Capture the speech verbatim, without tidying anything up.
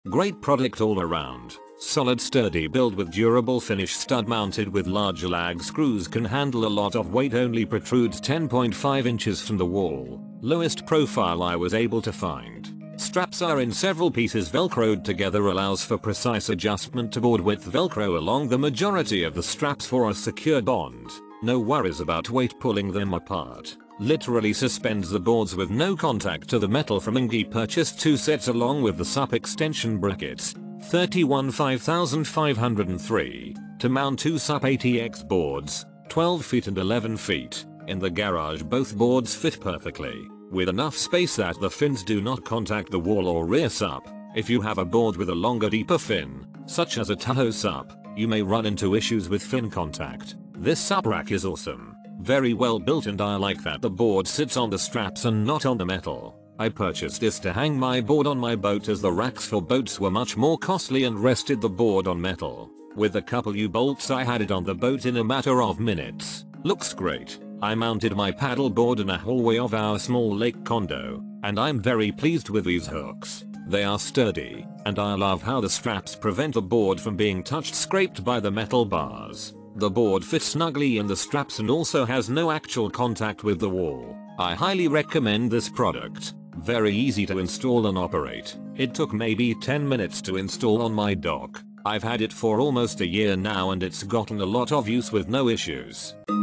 Great product all around. Solid sturdy build with durable finish, stud mounted with large lag screws, can handle a lot of weight, only protrudes ten point five inches from the wall. Lowest profile I was able to find. Straps are in several pieces velcroed together, allows for precise adjustment to board width. Velcro along the majority of the straps for a secure bond. No worries about weight pulling them apart. Literally suspends the boards with no contact to the metal from Ingi. Purchased two sets along with the S U P extension brackets. thirty-one five thousand five hundred three to mount two S U P A T X boards, twelve feet and eleven feet. In the garage both boards fit perfectly, with enough space that the fins do not contact the wall or rear S U P. If you have a board with a longer, deeper fin, such as a Tahoe S U P, you may run into issues with fin contact. This S U P rack is awesome. Very well built, and I like that the board sits on the straps and not on the metal. I purchased this to hang my board on my boat, as the racks for boats were much more costly and rested the board on metal. With a couple U-bolts I had it on the boat in a matter of minutes. Looks great. I mounted my paddle board in a hallway of our small lake condo, and I'm very pleased with these hooks. They are sturdy, and I love how the straps prevent the board from being touched, scraped by the metal bars. The board fits snugly in the straps and also has no actual contact with the wall. I highly recommend this product. Very easy to install and operate. It took maybe ten minutes to install on my dock. I've had it for almost a year now and it's gotten a lot of use with no issues.